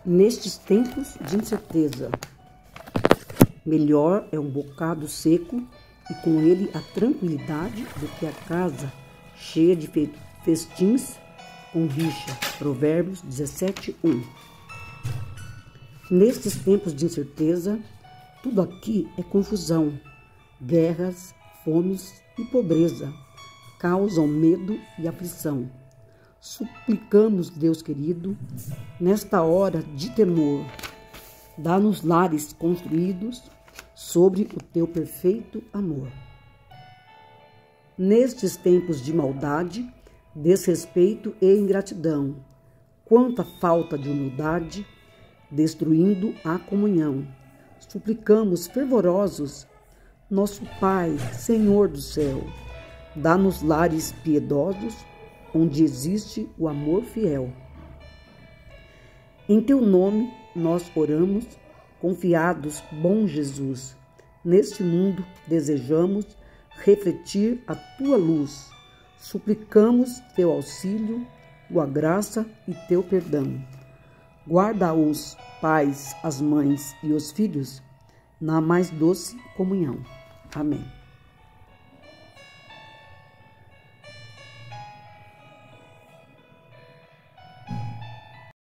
Nestes tempos de incerteza, melhor é um bocado seco e com ele a tranquilidade do que a casa cheia de festins com rixa. Provérbios 17:1. Nestes tempos de incerteza, tudo aqui é confusão. Guerras, fomes e pobreza causam medo e aflição. Suplicamos, Deus querido, nesta hora de temor, dá-nos lares construídos sobre o teu perfeito amor. Nestes tempos de maldade, desrespeito e ingratidão, quanta falta de humildade, destruindo a comunhão. Suplicamos fervorosos, nosso Pai, Senhor do céu, dá-nos lares piedosos, onde existe o amor fiel. Em teu nome nós oramos, confiados, bom Jesus. Neste mundo desejamos refletir a tua luz. Suplicamos teu auxílio, tua graça e teu perdão. Guarda os pais, as mães e os filhos na mais doce comunhão. Amém.